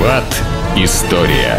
Виват. История.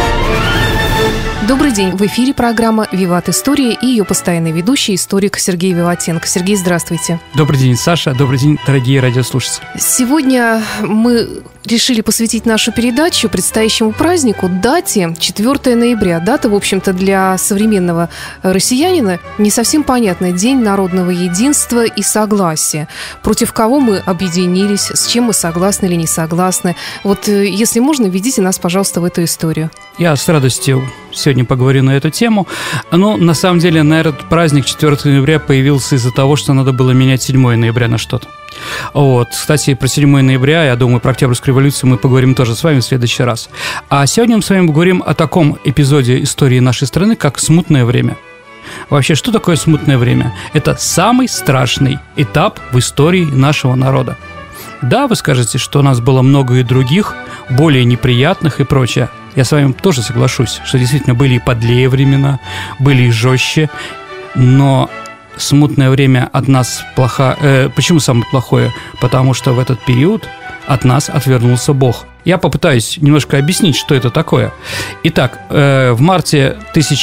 Добрый день. В эфире программа «Виват. История» и ее постоянный ведущий, историк Сергей Виватенко. Сергей, здравствуйте. Добрый день, Саша. Добрый день, дорогие радиослушатели. Сегодня мы решили посвятить нашу передачу предстоящему празднику, дате 4 ноября. Дата, в общем-то, для современного россиянина не совсем понятная. День народного единства и согласия. Против кого мы объединились, с чем мы согласны или не согласны. Вот, если можно, введите нас, пожалуйста, в эту историю. Я с радостью сегодня поговорю на эту тему. Но, на самом деле, на этот праздник 4 ноября появился из-за того, что надо было менять 7 ноября на что-то. Вот. Кстати, про 7 ноября, я думаю, про Октябрьскую революцию мы поговорим тоже с вами в следующий раз. А сегодня мы с вами поговорим о таком эпизоде истории нашей страны, как смутное время. Вообще, что такое смутное время? Это самый страшный этап в истории нашего народа. Да, вы скажете, что у нас было много и других, более неприятных и прочее. Я с вами тоже соглашусь, что действительно были и подлее времена, были и жестче, но смутное время от нас почему самое плохое? Потому что в этот период от нас отвернулся Бог. Я попытаюсь немножко объяснить, что это такое. Итак, в марте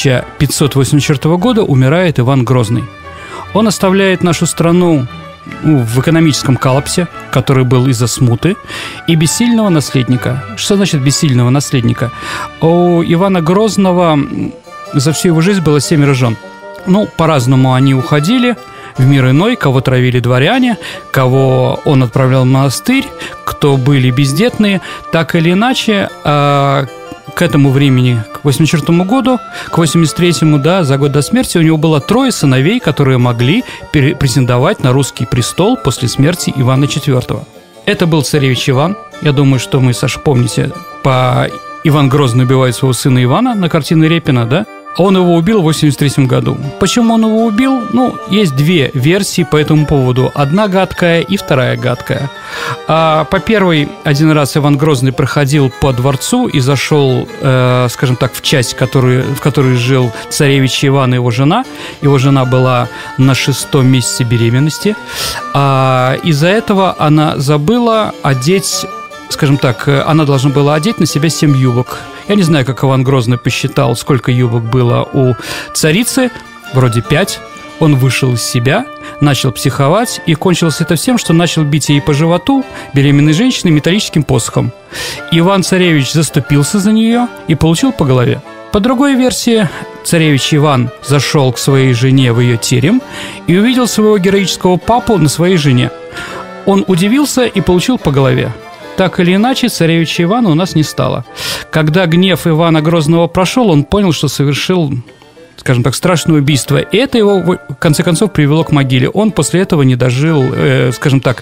1584 года умирает Иван Грозный. Он оставляет нашу страну в экономическом коллапсе, который был из-за смуты, и бессильного наследника. Что значит бессильного наследника? У Ивана Грозного за всю его жизнь было 7 жен. По-разному они уходили в мир иной, кого травили дворяне, кого он отправлял в монастырь, кто были бездетные. Так или иначе, к этому времени, к 84 году, к 83-му, за год до смерти, у него было 3 сыновей, которые могли претендовать на русский престол после смерти Ивана IV. Это был царевич Иван. Я думаю, что мы, Саша, помните, Иван Грозный убивает своего сына Ивана на картине Репина, да? Он его убил в 83 году. Почему он его убил? Есть 2 версии по этому поводу. Одна гадкая и вторая гадкая. По первой, один раз Иван Грозный проходил по дворцу и зашел, скажем так, в часть, в которой жил царевич Иван и его жена. Его жена была на 6-м месяце беременности. Из-за этого она забыла одеть, скажем так, она должна была одеть на себя 7 юбок. Я не знаю, как Иван Грозный посчитал, сколько юбок было у царицы, вроде 5. Он вышел из себя, начал психовать, и кончилось это всем, что начал бить ей по животу беременной женщиной металлическим посохом. Иван-царевич заступился за нее и получил по голове. По другой версии, царевич Иван зашел к своей жене в ее терем и увидел своего героического папу на своей жене. Он удивился и получил по голове. Так или иначе, царевича Ивана у нас не стало. Когда гнев Ивана Грозного прошел, он понял, что совершил, скажем так, страшное убийство. И это его, в конце концов, привело к могиле. Он после этого не дожил, скажем так,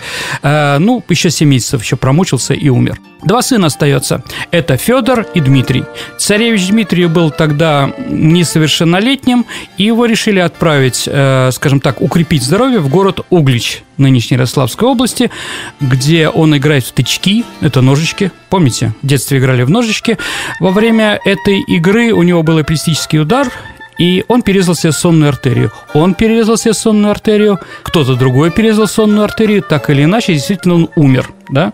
еще 7 месяцев еще промучился и умер. 2 сына остается. Это Федор и Дмитрий. Царевич Дмитрий был тогда несовершеннолетним, и его решили отправить, скажем так, укрепить здоровье в город Углич, нынешней Ярославской области, где он играет в тычки, это ножички. Помните, в детстве играли в ножички. Во время этой игры у него был эпилептический удар, и он перерезал себе сонную артерию. Он перерезал себе сонную артерию, кто-то другой перерезал сонную артерию. Так или иначе, действительно, он умер, да?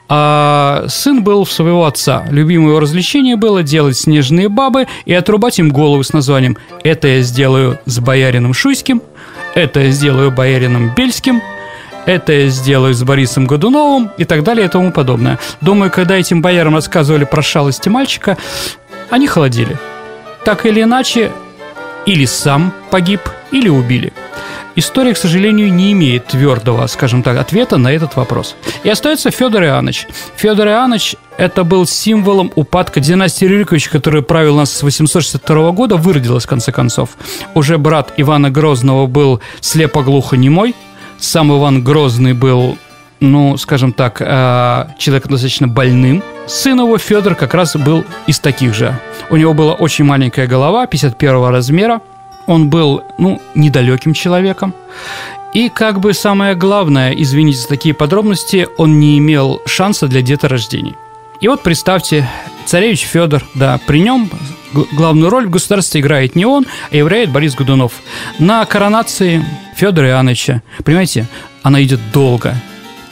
А сын был своего отца. Любимое его развлечение было делать снежные бабы и отрубать им головы с названием «Это я сделаю с боярином Шуйским», «Это я сделаю боярином Бельским», «Это я сделаю с Борисом Годуновым» и так далее и тому подобное. Думаю, когда этим боярам рассказывали про шалости мальчика, они холодели. Так или иначе, или сам погиб, или убили. История, к сожалению, не имеет твердого, скажем так, ответа на этот вопрос. И остается Федор Иоанныч. Федор Иоанныч – это был символом упадка династии Рюриковичей, которая правила нас с 862 года, выродилась, в конце концов. Уже брат Ивана Грозного был слепо-глухонемой. Сам Иван Грозный был, скажем так, человеком достаточно больным. Сын его, Федор, как раз был из таких же. У него была очень маленькая голова, 51 размера. Он был, недалеким человеком. И, самое главное, извините за такие подробности, он не имел шанса для деторождений. И вот представьте, царевич Федор, при нем главную роль в государстве играет не он, а играет Борис Годунов. На коронации Федора Иоанновича, понимаете, она идет долго.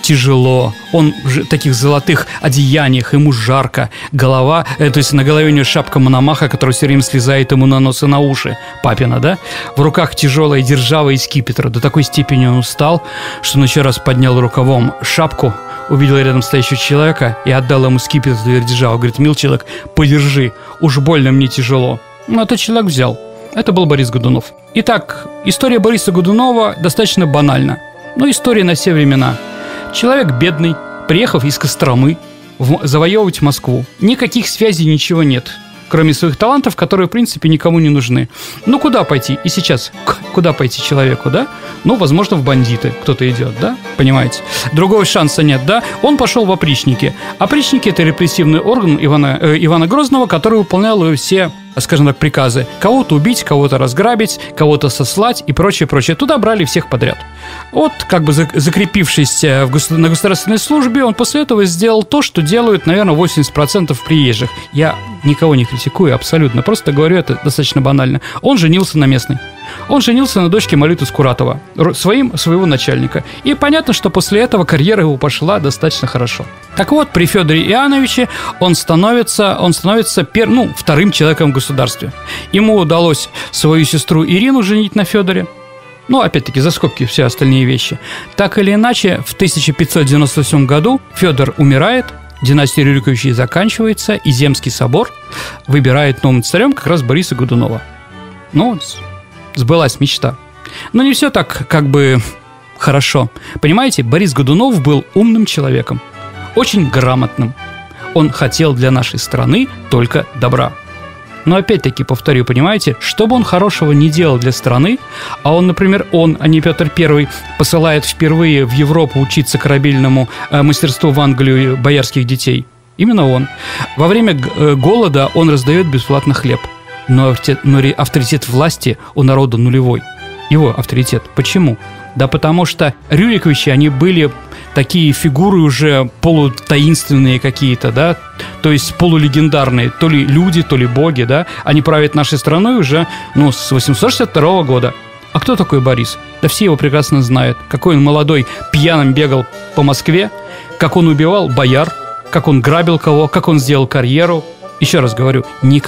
тяжело, он в таких золотых одеяниях, ему жарко, голова, то есть на голове у него шапка Мономаха, которая все время слезает ему на нос и на уши, папина, да? В руках тяжелая держава из скипетра. До такой степени он устал, что он еще раз поднял рукавом шапку, увидел рядом стоящего человека и отдал ему скипетр державу. Говорит: мил человек, подержи, уж больно мне тяжело. Ну, этот человек взял. Это был Борис Годунов. Итак, история Бориса Годунова достаточно банальна. Но история на все времена. Человек бедный, приехав из Костромы завоевывать Москву. Никаких связей, ничего нет, кроме своих талантов, которые, в принципе, никому не нужны. Ну, куда пойти? И сейчас, куда пойти человеку, да? Ну, возможно, в бандиты кто-то идет, да? Понимаете? Другого шанса нет, да? Он пошел в опричники. Опричники – это репрессивный орган Ивана Грозного, который выполнял все, скажем так, приказы. Кого-то убить, кого-то разграбить, кого-то сослать и прочее, прочее. Туда брали всех подряд. Вот, как бы закрепившись на государственной службе, он после этого сделал то, что делают, наверное, 80% приезжих. Я никого не критикую абсолютно, просто говорю это достаточно банально. Он женился на местной. Он женился на дочке Молиты Скуратова, своего начальника. И понятно, что после этого карьера его пошла достаточно хорошо. Так вот, при Федоре Иоанновиче он становится вторым человеком в государстве. Ему удалось свою сестру Ирину женить на Федоре. Ну, опять-таки, за скобки все остальные вещи. Так или иначе, в 1598 году Федор умирает, династия Рюриковичей заканчивается, и Земский собор выбирает новым царем как раз Бориса Годунова. Ну, сбылась мечта. Но не все так, как бы, хорошо. Понимаете, Борис Годунов был умным человеком, очень грамотным. Он хотел для нашей страны только добра. Но опять-таки, повторю, понимаете, что бы он хорошего не делал для страны, а он, например, а не Петр I, посылает впервые в Европу учиться корабельному мастерству в Англию боярских детей. Именно он. Во время голода он раздает бесплатно хлеб. Но авторитет власти у народа нулевой. Его авторитет. Почему? Да потому что Рюриковичи, они были такие фигуры уже полутаинственные какие-то, да, то есть полулегендарные, то ли люди, то ли боги, да, они правят нашей страной уже, с 862 года. А кто такой Борис? Да все его прекрасно знают. Какой он молодой, пьяным бегал по Москве, как он убивал бояр, как он грабил кого, как он сделал карьеру. Еще раз говорю,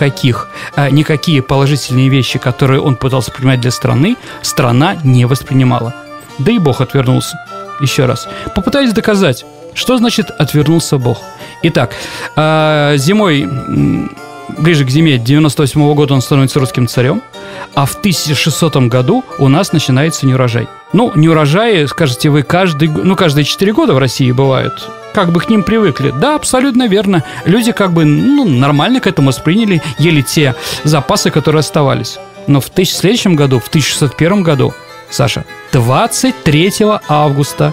никакие положительные вещи, которые он пытался принимать для страны, страна не воспринимала. Да и Бог отвернулся. Еще раз. Попытаюсь доказать, что значит отвернулся Бог. Итак, зимой, ближе к зиме 98 года он становится русским царем, а в 1600 году у нас начинается неурожай. Неурожаи, скажете вы, каждые 4 года в России бывают. Как бы к ним привыкли. Да, абсолютно верно. Люди нормально к этому восприняли, ели те запасы, которые оставались. Но в следующем году, в 1601 году, Саша, 23 августа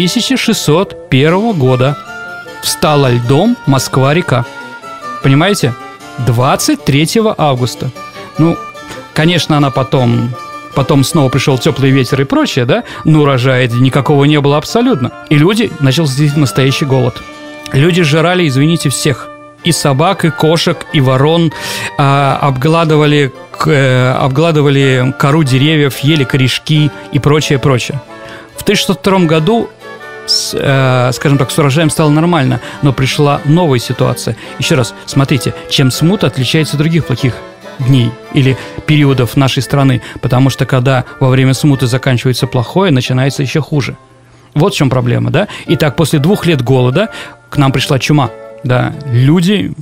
1601 года встала льдом Москва-река. Понимаете? 23 августа. Конечно, она потом снова пришел теплый ветер и прочее, да? Но урожая никакого не было абсолютно. И начался настоящий голод. Люди жрали, извините, всех. И собак, и кошек, и ворон, обгладывали кору деревьев, ели корешки и прочее, прочее. В 1602 году, скажем так, с урожаем стало нормально, но пришла новая ситуация. Еще раз, смотрите, чем смута отличается от других плохих дней или периодов нашей страны, потому что когда во время смуты заканчивается плохое, начинается еще хуже. Вот в чем проблема, да? Итак, после 2 лет голода к нам пришла чума. Да, люди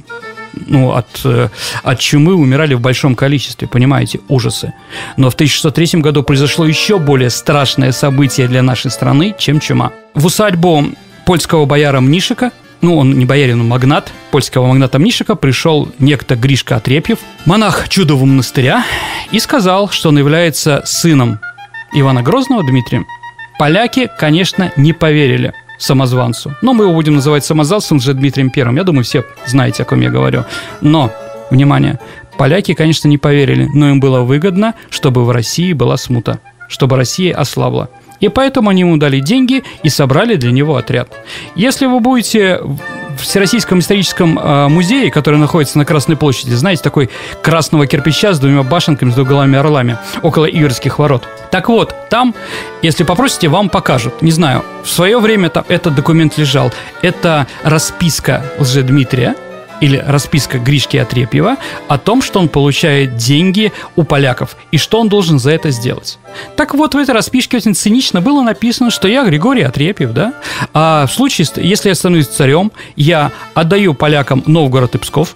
от чумы умирали в большом количестве, понимаете, ужасы. Но в 1603 году произошло еще более страшное событие для нашей страны, чем чума. В усадьбу польского бояра Мнишека, он не боярин, он магнат, польского магната Мнишека, пришел некто Гришка Отрепьев, монах Чудового монастыря, и сказал, что он является сыном Ивана Грозного Дмитрием. Поляки, конечно, не поверили самозванцу. Но мы его будем называть самозванцем же Дмитрием I. Я думаю, все знаете, о ком я говорю. Но, внимание, поляки, конечно, не поверили, но им было выгодно, чтобы в России была смута, чтобы Россия ослабла. И поэтому они ему дали деньги и собрали для него отряд. Если вы будете Всероссийском историческом музее, который находится на Красной площади, знаете, такой красного кирпича с двумя башенками, с двуглавыми орлами, около Иверских ворот. Так вот, там, если попросите, вам покажут. Не знаю, в свое время там этот документ лежал. Это расписка Лжедмитрия, или расписка Гришки Отрепьева о том, что он получает деньги у поляков и что он должен за это сделать. Так вот, в этой расписке очень цинично было написано, что я Григорий Отрепьев, да, а в случае, если я становлюсь царем, я отдаю полякам Новгород и Псков,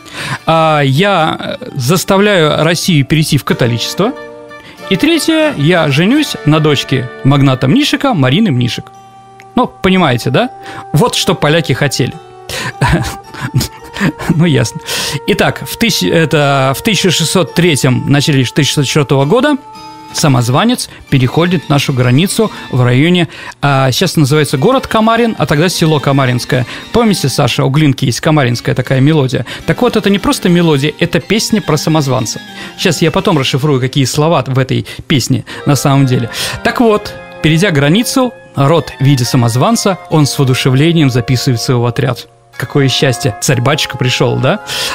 я заставляю Россию перейти в католичество, и третье, я женюсь на дочке магната Мнишека, Марины Мнишек. Ну, понимаете, да? Вот что поляки хотели. Ну, ясно. Итак, в 1603-м, начале 1604 года самозванец переходит нашу границу в районе, сейчас называется город Камарин, а тогда село Камаринское. Помните, Саша, у Глинки есть камаринская такая мелодия? Так вот, это не просто мелодия, это песня про самозванца. Сейчас я потом расшифрую, какие слова в этой песне на самом деле. Так вот, перейдя границу, народ, видя самозванца, он с воодушевлением записывается в отряд. Какое счастье, царь-батюшка пришел, да?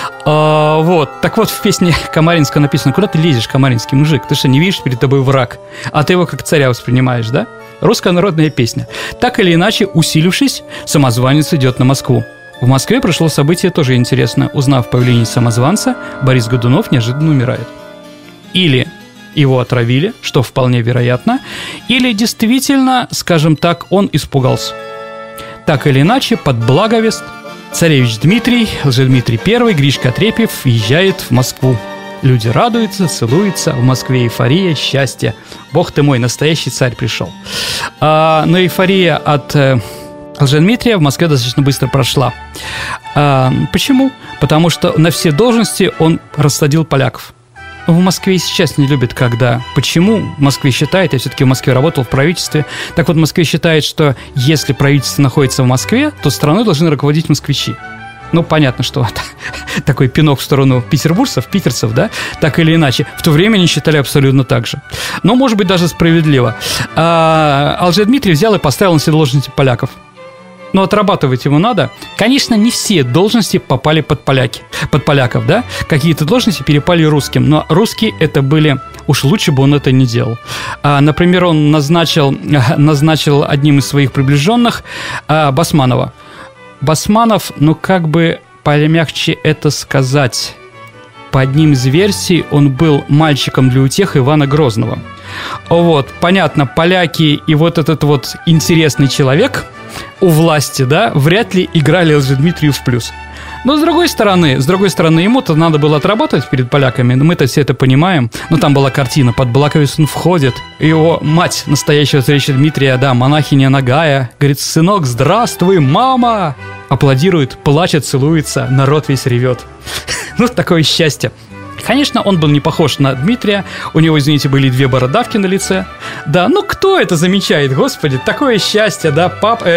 Вот, так вот в песне Камаринска написано: куда ты лезешь, камаринский мужик? Ты что, не видишь, перед тобой враг, а ты его как царя воспринимаешь, да? Русская народная песня. Так или иначе, усилившись, самозванец идет на Москву. В Москве прошло событие тоже интересно. Узнав появление самозванца, Борис Годунов неожиданно умирает. Или его отравили, что вполне вероятно, или действительно, скажем так, он испугался. Так или иначе, под благовест царевич Дмитрий, Лжедмитрий I, Гришка Отрепьев въезжает в Москву. Люди радуются, целуются, в Москве эйфория, счастье. Бог ты мой, настоящий царь пришел. Но эйфория от Лжедмитрия в Москве достаточно быстро прошла. Почему? Потому что на все должности он рассадил поляков. В Москве и сейчас не любят, когда... Почему в Москве считает, я все-таки в Москве работал в правительстве, так вот в Москве считает, что если правительство находится в Москве, то страной должны руководить москвичи. Ну, понятно, что такой пинок в сторону петербуржцев, питерцев, да, так или иначе. В то время они считали абсолютно так же. Но, может быть, даже справедливо. А Лжедмитрий взял и поставил на все должности поляков. Но отрабатывать ему надо. Конечно, не все должности попали под поляков, да? Какие-то должности перепали русским, но русские это были... Уж лучше бы он это не делал. Например, он назначил одним из своих приближенных Басманова. Басманов, ну как бы помягче это сказать... По одним из версий, он был мальчиком для утех Ивана Грозного. Вот, понятно, поляки и вот этот вот интересный человек у власти, да, вряд ли играли Лжедмитрию в плюс. Но с другой стороны, ему-то надо было отрабатывать перед поляками, мы-то все это понимаем. Но там была картина, под благовест он входит, его мать настоящего царевича Дмитрия, да, монахиня Нагая, говорит: сынок, здравствуй, мама! Аплодирует, плачет, целуется, народ весь ревет. Ну, такое счастье. Конечно, он был не похож на Дмитрия. У него, извините, были 2 бородавки на лице. Да, ну кто это замечает, господи? Такое счастье, да,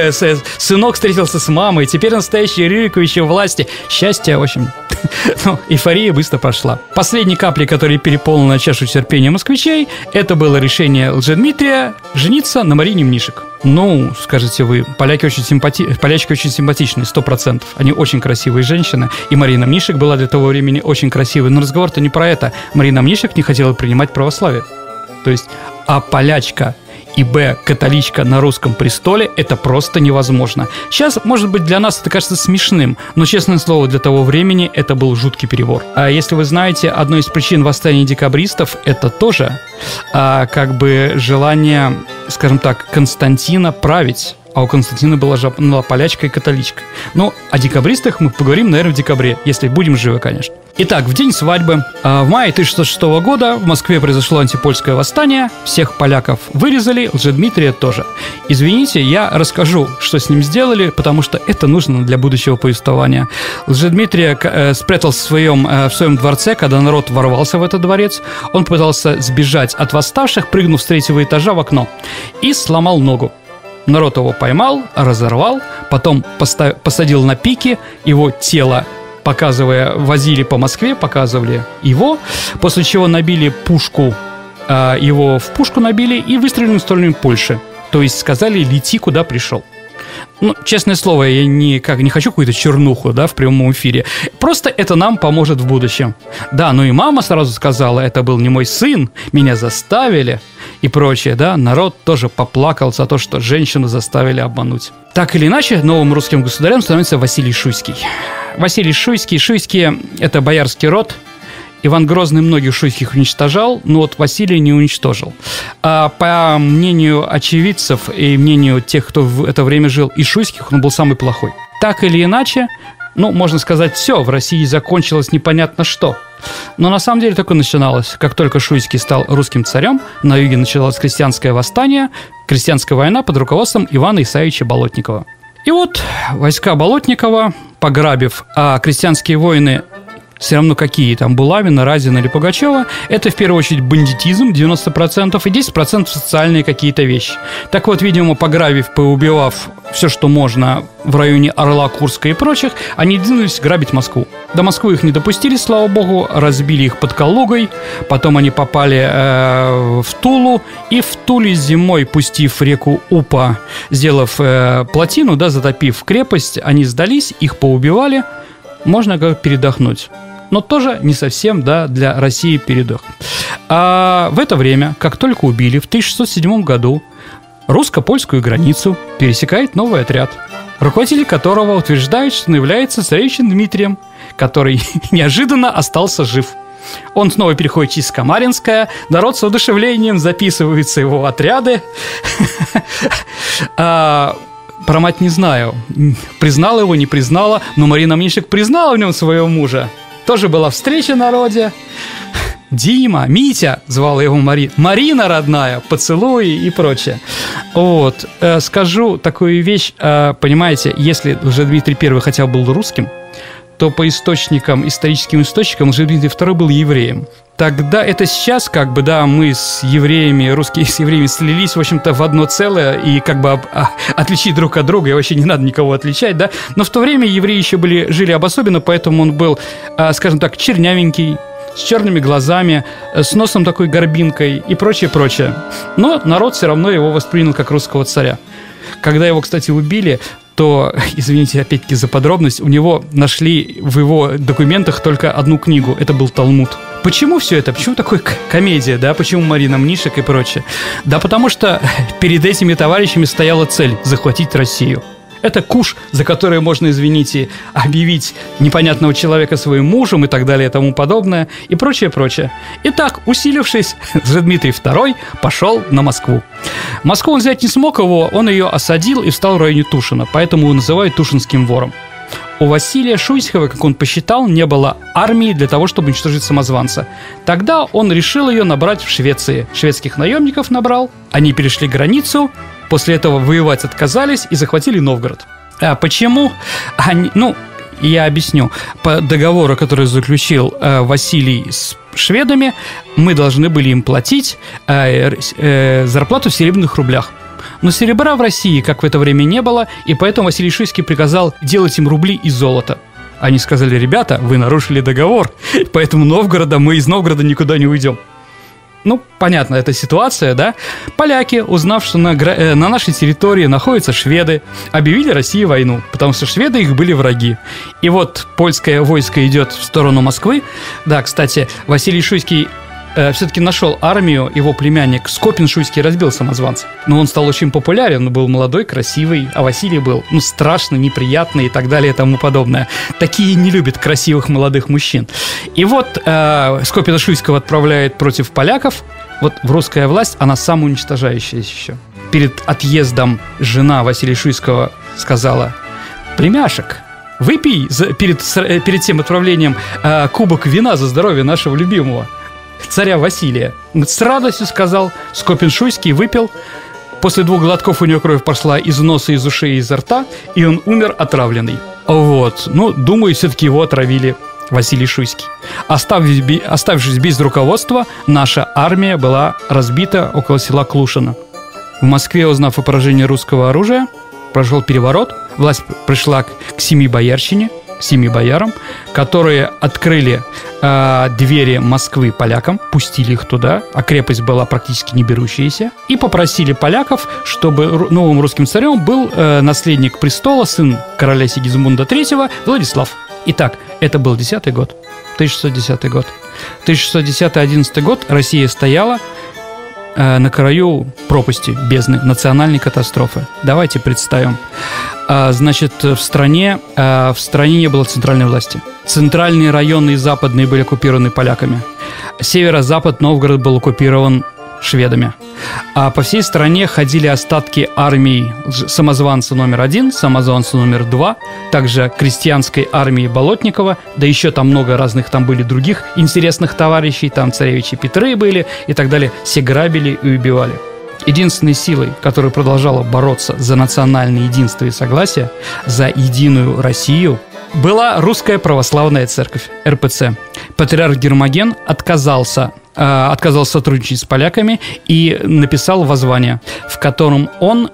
сынок встретился с мамой. Теперь настоящий Рюрикович у власти. Счастье, в общем, ну, эйфория быстро прошла. Последней каплей, которая переполнила чашу терпения москвичей, это было решение Лжедмитрия жениться на Марине Мнишек. Ну, скажете вы, полячки очень симпатичные, 100%. Они очень красивые женщины. И Марина Мнишек была для того времени очень красивой. Но разговор-то не про это. Марина Мнишек не хотела принимать православие. То есть, а полячка и католичка на русском престоле – это просто невозможно. Сейчас, может быть, для нас это кажется смешным, но, честное слово, для того времени это был жуткий перебор. А если вы знаете, одной из причин восстания декабристов – это тоже как бы желание, скажем так, Константина править. А у Константина была полячка и католичка. Ну, о декабристах мы поговорим, наверное, в декабре, если будем живы, конечно. Итак, в день свадьбы, в мае 1606 года в Москве произошло антипольское восстание. Всех поляков вырезали, Лжедмитрия тоже. Извините, я расскажу, что с ним сделали, потому что это нужно для будущего повествования. Лжедмитрия спрятал в своем дворце, когда народ ворвался в этот дворец. Он пытался сбежать от восставших, прыгнув с 3-го этажа в окно, и сломал ногу. Народ его поймал, разорвал, потом посадил на пики, его тело, возили по Москве, показывали его, после чего набили пушку, его в пушку набили и выстрелили в сторону Польши. То есть сказали: лети, куда пришел. Ну, честное слово, я не хочу какую-то чернуху, да, в прямом эфире. Просто это нам поможет в будущем. Да, ну и мама сразу сказала, это был не мой сын, меня заставили и прочее, да. Народ тоже поплакал за то, что женщину заставили обмануть. Так или иначе, новым русским государем становится Василий Шуйский. Василий Шуйский. Шуйские – это боярский род. Иван Грозный многих шуйских уничтожал, но вот Василий не уничтожил. А по мнению очевидцев и мнению тех, кто в это время жил, из шуйских он был самый плохой. Так или иначе, ну, можно сказать, все, в России закончилось непонятно что. Но на самом деле только начиналось. Как только Шуйский стал русским царем, на юге началось крестьянское восстание, крестьянская война под руководством Ивана Исаевича Болотникова. И вот войска Болотникова, пограбив, крестьянские войны все равно какие там, Булавина, Разина или Пугачева, это в первую очередь бандитизм 90% и 10% социальные какие-то вещи. Так вот, видимо, пограбив, поубивав все, что можно в районе Орла, Курска и прочих, они двинулись грабить Москву. До Москвы их не допустили, слава богу, разбили их под Калугой, потом они попали в Тулу, и в Туле зимой, пустив реку Упа, сделав плотину, да, затопив крепость, они сдались, их поубивали, можно как передохнуть. Но тоже не совсем, да, для России передох. А в это время, как только убили, в 1607 году русско-польскую границу пересекает новый отряд, руководитель которого утверждает, что он является царевичем Дмитрием, который неожиданно остался жив. Он снова переходит через Камаринское, народ с воодушевлением записываются его отряды. Про мать не знаю, признала его, не признала, но Марина Мнишек признала в нем своего мужа. Тоже была встреча на народе. Дима, Митя, звала его Марина. Марина родная, поцелуи и прочее. Вот, скажу такую вещь, понимаете, если Лжедмитрий I хотя бы был русским, то по источникам, историческим источникам Лжедмитрий II был евреем. Тогда это сейчас, как бы, да, мы с евреями, русские с евреями слились, в общем-то, в одно целое, и как бы отличить друг от друга, и вообще не надо никого отличать, да. Но в то время евреи еще жили обособленно, поэтому он был, скажем так, чернявенький, с черными глазами, с носом такой горбинкой и прочее. Но народ все равно его воспринял как русского царя. Когда его, кстати, убили, то, извините опять-таки за подробность, у него нашли в его документах только одну книгу, это был Талмуд. Почему все это? Почему такая комедия, да? Почему Марина Мнишек и прочее? Да потому что перед этими товарищами стояла цель – захватить Россию. Это куш, за который можно, извините, объявить непонятного человека своим мужем и так далее и тому подобное, и прочее. Итак, усилившись, Лжедмитрий II пошел на Москву. Москву он взять не смог он ее осадил и встал в районе Тушина, поэтому его называют Тушинским вором. У Василия Шуйского, как он посчитал, не было армии для того, чтобы уничтожить самозванца. Тогда он решил ее набрать в Швеции. Шведских наемников набрал, они перешли границу, после этого воевать отказались и захватили Новгород. А почему? Я объясню. По договору, который заключил Василий с шведами, мы должны были им платить зарплату в серебряных рублях. Но серебра в России, как в это время, не было, и поэтому Василий Шуйский приказал делать им рубли из золота. Они сказали: ребята, вы нарушили договор, поэтому мы из Новгорода никуда не уйдем. Ну, понятно, эта ситуация, да? Поляки, узнав, что на нашей территории находятся шведы, объявили России войну, потому что шведы их были враги. И вот польское войско идет в сторону Москвы. Да, кстати, Василий Шуйский все-таки нашел армию, его племянник Скопин Шуйский разбил самозванца. Но он стал очень популярен, он был молодой, красивый, а Василий был, страшно, неприятный и так далее и тому подобное. Такие не любят красивых молодых мужчин. И вот Скопина Шуйского отправляет против поляков. Вот в русская власть, она самоуничтожающая еще. Перед отъездом жена Василия Шуйского сказала: племяшек, выпей перед тем отправлением кубок вина за здоровье нашего любимого царя Василия. С радостью сказал. Скопин Шуйский выпил. После 2 глотков у него кровь пошла из носа, из ушей, изо рта, и он умер отравленный. Вот. Думаю, все-таки его отравили Василий Шуйский. Оставшись без руководства, наша армия была разбита около села Клушино. В Москве, узнав о поражении русского оружия, прошел переворот, власть пришла к 7 боярщине, 7 боярам, которые открыли двери Москвы полякам, пустили их туда, а крепость была практически не берущаяся, и попросили поляков, чтобы новым русским царем был наследник престола, сын короля Сигизмунда III Владислав. Итак, это был 10-й год, 1610 год. 1610-11 год Россия стояла на краю пропасти, бездны, национальной катастрофы. Давайте представим. Значит, в стране не было центральной власти. Центральные районы и западные были оккупированы поляками. Северо-запад Новгород был оккупирован шведами. А по всей стране ходили остатки армий самозванца номер 1, самозванца номер 2, также крестьянской армии Болотникова, да еще там много разных там были других интересных товарищей, там царевичи Петры были и так далее. Все грабили и убивали. Единственной силой, которая продолжала бороться за национальное единство и согласие, за единую Россию, была Русская Православная Церковь, РПЦ. Патриарх Гермоген отказался сотрудничать с поляками и написал воззвание, в котором он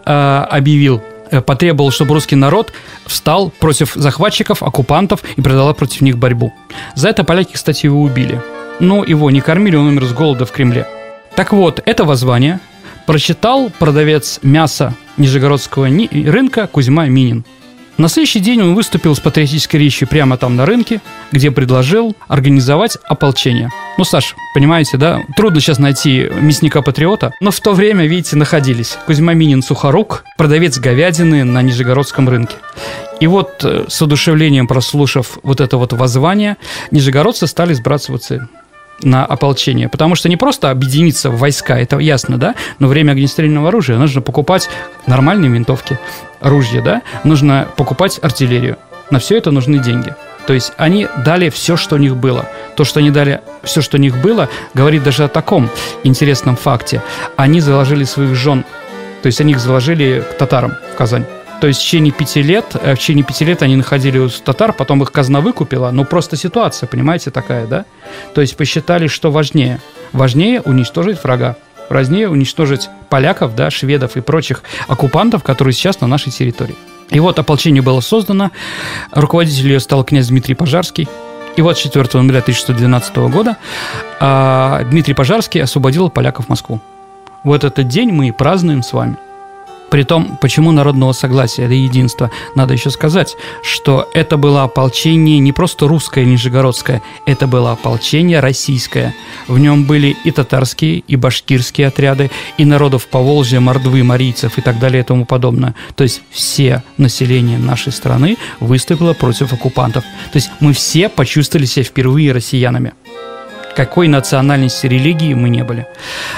потребовал, чтобы русский народ встал против захватчиков, оккупантов и продолжал против них борьбу. За это поляки, кстати, его убили. Но его не кормили, он умер с голода в Кремле. Так вот, это воззвание прочитал продавец мяса Нижегородского рынка Кузьма Минин. На следующий день он выступил с патриотической речью прямо там на рынке, где предложил организовать ополчение. Ну, Саш, понимаете, да? Трудно сейчас найти мясника-патриота, но в то время, видите, находились Кузьма Минин Сухорук, продавец говядины на Нижегородском рынке. И вот с одушевлением прослушав вот это вот воззвание, нижегородцы стали сбрасываться на ополчение, потому что не просто объединиться в войска, это ясно, да, но время огнестрельного оружия нужно покупать нормальные винтовки, ружья, да, нужно покупать артиллерию, на все это нужны деньги. То есть они дали все, что у них было. То, что они дали все, что у них было, говорит даже о таком интересном факте. Они заложили своих жен, то есть они их заложили к татарам в Казань. То есть в течение 5 лет они находили у татар, потом их казна выкупила. Ну, просто ситуация, понимаете, такая, да? То есть посчитали, что важнее. Важнее уничтожить врага. Важнее уничтожить поляков, да, шведов и прочих оккупантов, которые сейчас на нашей территории. И вот ополчение было создано. Руководителем ее стал князь Дмитрий Пожарский. И вот 4 ноября 1612 года Дмитрий Пожарский освободил поляков Москву. Вот этот день мы и празднуем с вами. Притом, почему народного согласия и единства? Надо еще сказать, что это было ополчение не просто русское, нижегородское, это было ополчение российское. В нем были и татарские, и башкирские отряды, и народов Поволжья, мордвы, марийцев и так далее и тому подобное. То есть все население нашей страны выступило против оккупантов. То есть мы все почувствовали себя впервые россиянами. Какой национальности, религии мы не были.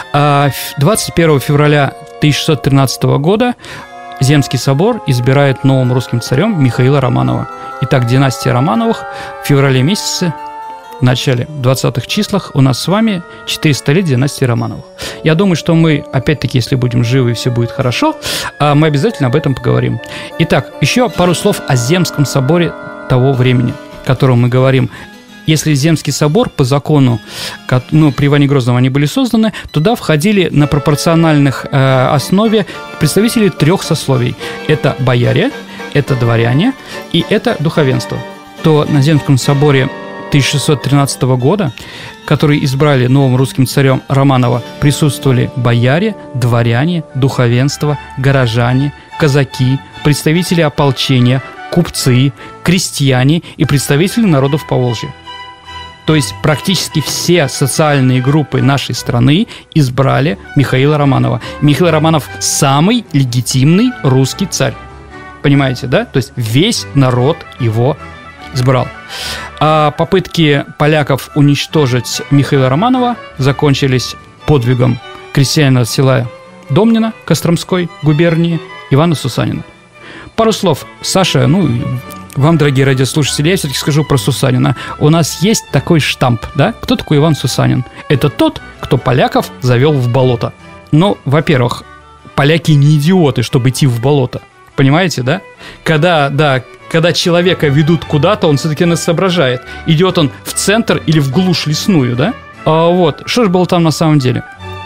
21 февраля 1613 года Земский собор избирает новым русским царем Михаила Романова. Итак, династия Романовых в феврале месяце, в начале 20-х числах у нас с вами 400 лет династии Романовых. Я думаю, что мы, опять-таки, если будем живы и все будет хорошо, мы обязательно об этом поговорим. Итак, еще пару слов о Земском соборе того времени, о котором мы говорим. Если Земский собор по закону, при Иване Грозном они были созданы, туда входили на пропорциональных основе представители 3 сословий. Это бояре, это дворяне и это духовенство. То на Земском соборе 1613 года, который избрали новым русским царем Романова, присутствовали бояре, дворяне, духовенство, горожане, казаки, представители ополчения, купцы, крестьяне и представители народов Поволжья. То есть практически все социальные группы нашей страны избрали Михаила Романова. Михаил Романов – самый легитимный русский царь. Понимаете, да? То есть весь народ его избрал. А попытки поляков уничтожить Михаила Романова закончились подвигом крестьянина села Домнино Костромской губернии Ивана Сусанина. Пару слов. Саша, вам, дорогие радиослушатели, я все-таки скажу про Сусанина. У нас есть такой штамп, да? Кто такой Иван Сусанин? Это тот, кто поляков завел в болото. Ну, во-первых, поляки не идиоты, чтобы идти в болото. Понимаете, да? Когда человека ведут куда-то, он все-таки нас соображает. Идет он в центр или в глушь лесную, да? Вот. Что же было там на самом деле?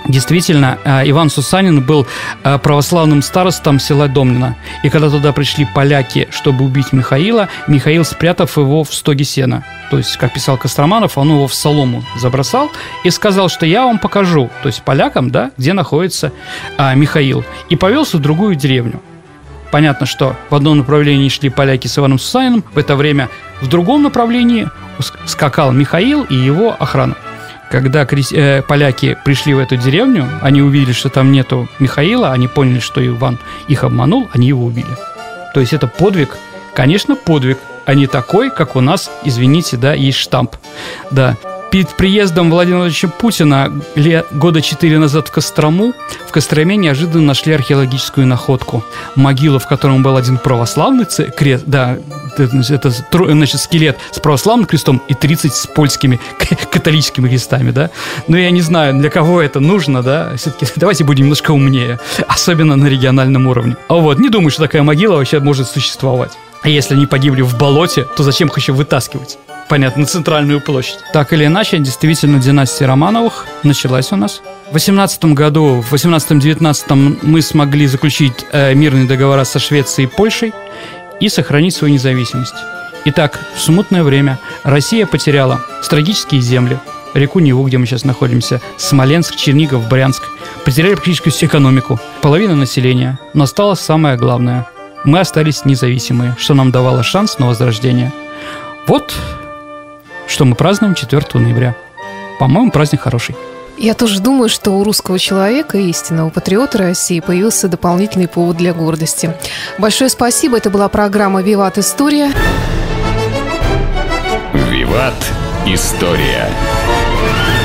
Действительно, Иван Сусанин был православным старостом села Домнино. И когда туда пришли поляки, чтобы убить Михаила, Михаил, спрятав его в стоге сена, то есть, как писал Костроманов, он его в солому забросал и сказал, что я вам покажу, то есть полякам, да, где находится Михаил, и повелся в другую деревню. Понятно, что в одном направлении шли поляки с Иваном Сусаниным, в это время в другом направлении скакал Михаил и его охрана. Когда поляки пришли в эту деревню, они увидели, что там нету Михаила, они поняли, что Иван их обманул, они его убили. То есть это подвиг, конечно, подвиг, а не такой, как у нас, извините, да, есть штамп. Да. Перед приездом Владимира Владимировича Путина года 4 назад в Кострому, в Костроме неожиданно нашли археологическую находку. Могила, в котором был один православный крест, да, это, значит, скелет с православным крестом и 30 с польскими католическими крестами, да. Но я не знаю, для кого это нужно, да. Все-таки давайте будем немножко умнее, особенно на региональном уровне. А вот, не думаю, что такая могила вообще может существовать. А если они погибли в болоте, то зачем их еще вытаскивать? Понятно, на центральную площадь. Так или иначе, действительно, династия Романовых началась у нас. В 18 году, в 18-19 мы смогли заключить мирные договора со Швецией и Польшей и сохранить свою независимость. Итак, в смутное время Россия потеряла стратегические земли, реку Неву, где мы сейчас находимся, Смоленск, Чернигов, Брянск. Потеряли практически всю экономику, половину населения. Но осталось самое главное. Мы остались независимые, что нам давало шанс на возрождение. Вот что мы празднуем 4 ноября. По-моему, праздник хороший. Я тоже думаю, что у русского человека, истинного патриота России, появился дополнительный повод для гордости. Большое спасибо. Это была программа «Виват. История». «Виват. История».